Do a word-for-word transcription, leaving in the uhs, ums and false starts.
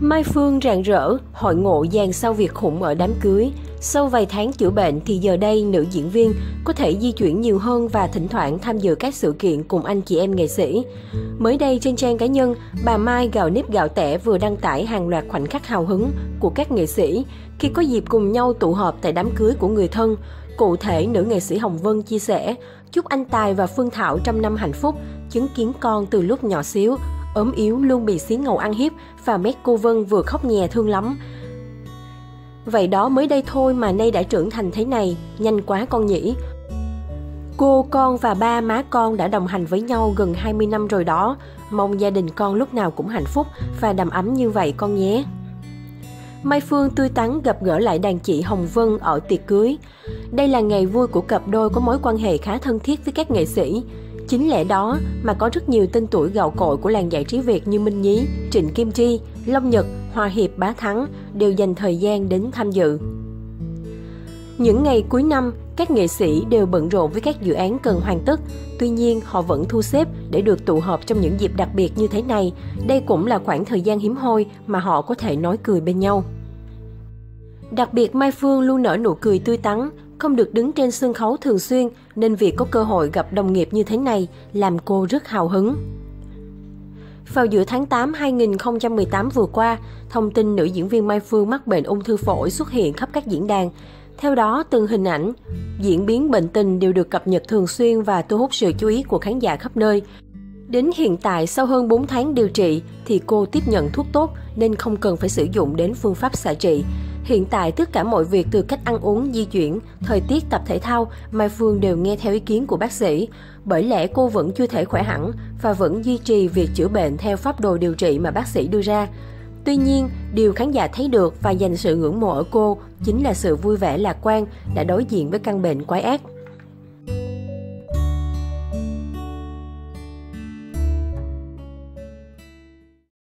Mai Phương rạng rỡ, hội ngộ dàn sao Việt khủng ở đám cưới. Sau vài tháng chữa bệnh thì giờ đây nữ diễn viên có thể di chuyển nhiều hơn và thỉnh thoảng tham dự các sự kiện cùng anh chị em nghệ sĩ. Mới đây trên trang cá nhân, bà Mai gạo nếp gạo tẻ vừa đăng tải hàng loạt khoảnh khắc hào hứng của các nghệ sĩ khi có dịp cùng nhau tụ họp tại đám cưới của người thân. Cụ thể, nữ nghệ sĩ Hồng Vân chia sẻ, chúc anh Tài và Phương Thảo trăm năm hạnh phúc, chứng kiến con từ lúc nhỏ xíu, ốm yếu luôn bị xí ngầu ăn hiếp và mét cô Vân vừa khóc nhè thương lắm. Vậy đó mới đây thôi mà nay đã trưởng thành thế này, nhanh quá con nhỉ. Cô, con và ba má con đã đồng hành với nhau gần hai mươi năm rồi đó. Mong gia đình con lúc nào cũng hạnh phúc và đầm ấm như vậy con nhé. Mai Phương tươi tắn gặp gỡ lại đàn chị Hồng Vân ở tiệc cưới. Đây là ngày vui của cặp đôi có mối quan hệ khá thân thiết với các nghệ sĩ. Chính lẽ đó mà có rất nhiều tên tuổi gạo cội của làng giải trí Việt như Minh Nhí, Trịnh Kim Chi, Long Nhật, Hòa Hiệp, Bá Thắng đều dành thời gian đến tham dự. Những ngày cuối năm, các nghệ sĩ đều bận rộn với các dự án cần hoàn tất. Tuy nhiên, họ vẫn thu xếp để được tụ họp trong những dịp đặc biệt như thế này. Đây cũng là khoảng thời gian hiếm hoi mà họ có thể nói cười bên nhau. Đặc biệt, Mai Phương luôn nở nụ cười tươi tắn, không được đứng trên sân khấu thường xuyên nên việc có cơ hội gặp đồng nghiệp như thế này làm cô rất hào hứng. Vào giữa tháng tám năm hai nghìn không trăm mười tám vừa qua, thông tin nữ diễn viên Mai Phương mắc bệnh ung thư phổi xuất hiện khắp các diễn đàn. Theo đó, từng hình ảnh, diễn biến bệnh tình đều được cập nhật thường xuyên và thu hút sự chú ý của khán giả khắp nơi. Đến hiện tại, sau hơn bốn tháng điều trị, thì cô tiếp nhận thuốc tốt nên không cần phải sử dụng đến phương pháp xạ trị. Hiện tại, tất cả mọi việc từ cách ăn uống, di chuyển, thời tiết, tập thể thao, Mai Phương đều nghe theo ý kiến của bác sĩ. Bởi lẽ cô vẫn chưa thể khỏe hẳn và vẫn duy trì việc chữa bệnh theo phác đồ điều trị mà bác sĩ đưa ra. Tuy nhiên, điều khán giả thấy được và dành sự ngưỡng mộ ở cô chính là sự vui vẻ lạc quan đã đối diện với căn bệnh quái ác.